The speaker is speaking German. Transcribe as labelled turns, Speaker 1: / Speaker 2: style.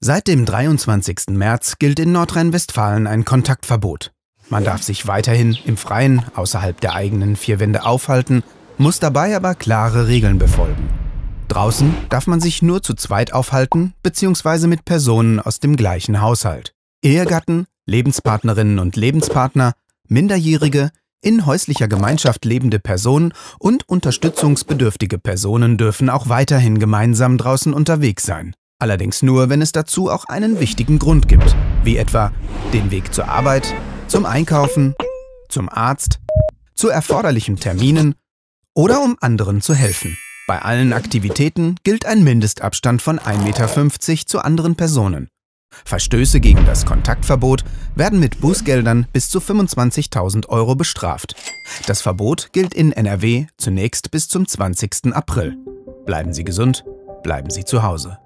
Speaker 1: Seit dem 23. März gilt in Nordrhein-Westfalen ein Kontaktverbot. Man darf sich weiterhin im Freien außerhalb der eigenen vier Wände aufhalten, muss dabei aber klare Regeln befolgen. Draußen darf man sich nur zu zweit aufhalten bzw. mit Personen aus dem gleichen Haushalt. Ehegatten, Lebenspartnerinnen und Lebenspartner, Minderjährige, in häuslicher Gemeinschaft lebende Personen und unterstützungsbedürftige Personen dürfen auch weiterhin gemeinsam draußen unterwegs sein. Allerdings nur, wenn es dazu auch einen wichtigen Grund gibt, wie etwa den Weg zur Arbeit, zum Einkaufen, zum Arzt, zu erforderlichen Terminen oder um anderen zu helfen. Bei allen Aktivitäten gilt ein Mindestabstand von 1,50 Meter zu anderen Personen. Verstöße gegen das Kontaktverbot werden mit Bußgeldern bis zu 25.000 € bestraft. Das Verbot gilt in NRW zunächst bis zum 20. April. Bleiben Sie gesund, bleiben Sie zu Hause.